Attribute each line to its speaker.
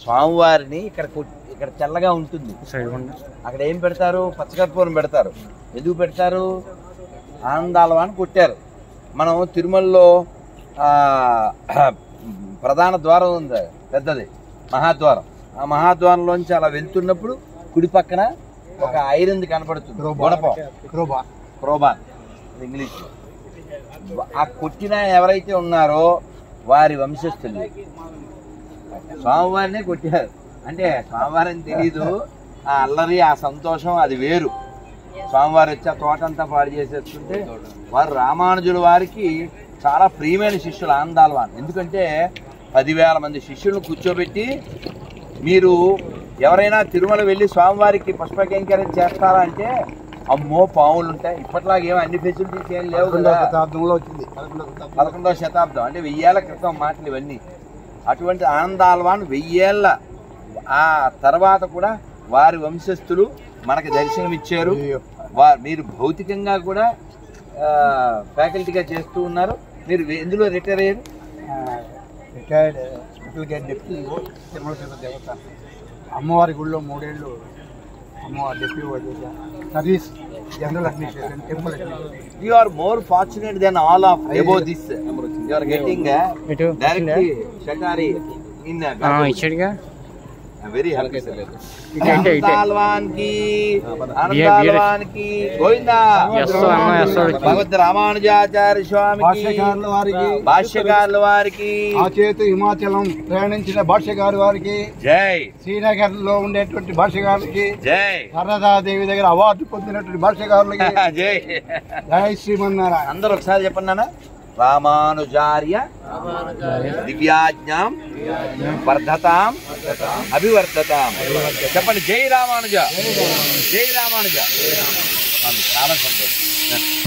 Speaker 1: స్వామివారిని ఇక్కడ తెల్లగా ఉంటుంది, అక్కడ ఏం పెడతారు? పచ్చకర్పూరం పెడతారు. ఎందుకు పెడతారు? ఆనందాలవాన్ని కొట్టారు. మనం తిరుమలలో ప్రధాన ద్వారం ఉంది, పెద్దది మహాద్వారం. ఆ మహాద్వారంలోంచి అలా వెళ్తున్నప్పుడు కుడి పక్కన ఒక ఐరన్ కనపడుతుంది, గుణపం, క్రోబాన్ ఇంగ్లీష్. ఆ కొట్టిన ఎవరైతే ఉన్నారో వారి వంశస్థులు స్వామివారినే కొట్టారు. అంటే స్వామివారిని తెలీదు, ఆ అల్లరి ఆ సంతోషం అది వేరు. స్వామివారు వచ్చి ఆ తోటంతా పాడు చేసేస్తుంటే వారు రామానుజుల వారికి చాలా ప్రియమైన శిష్యులు ఆనందాలవాన్. ఎందుకంటే 10,000 మంది శిష్యులను కూర్చోబెట్టి, మీరు ఎవరైనా తిరుమల వెళ్ళి స్వామివారికి పుష్పకైంకర్యం చేస్తారా అంటే, అమ్మో పాములు ఉంటాయి. ఇప్పట్లాగా ఏమో అన్ని ఫెసిలిటీస్ ఏం లేవు కదా. 11వ శతాబ్దం అంటే 1000 ఏళ్ల క్రితం మాటలు ఇవన్నీ. అటువంటి ఆనందాలవాన్ 1000 ఏళ్ళ ఆ తర్వాత కూడా వారి వంశస్థులు మనకి దర్శనమిచ్చారు. మీరు భౌతికంగా కూడా ఫ్యాకల్టీగా చేస్తూ ఉన్నారు. మీరు ఎందులో రిటైర్ అయ్యారు?
Speaker 2: Retired special guide deputy Tirumala Tirupati దేవత అమ్మవారి గుడిలో 3 ఏళ్ళు అమ్మవారి deputy service general administration temple administration.
Speaker 1: You are more fortunate than all of above this. You are getting directly Shatari in
Speaker 3: ఇచ్చడిగా
Speaker 1: very happy. ఆనందాలవాన్ కి ఆనందాలవాన్ కి గోవిందా. భగవద్ రామానుజాచార్య స్వామికి, భాష్యకారుల వారికి,
Speaker 2: ఆచేతు హిమాచలం ప్రయాణించిన భాష్యకారు వారికి
Speaker 1: జై.
Speaker 2: శ్రీనగర్ లో ఉండేటువంటి భాష్యకారులకి
Speaker 1: జై.
Speaker 2: శారదాదేవి దగ్గర అవార్డు పొందినటువంటి భాష్యకారులకి
Speaker 1: జై.
Speaker 2: జై శ్రీమన్నారాయణ.
Speaker 1: అందరూ ఒకసారి చెప్పండి నాన్న. రామానుజార్య దివ్యాజ్ఞాం వర్ధతాం అభివర్ధతాం. చెప్పండి జై రామానుజ, జై రామానుజ. చాలా సంతోషం.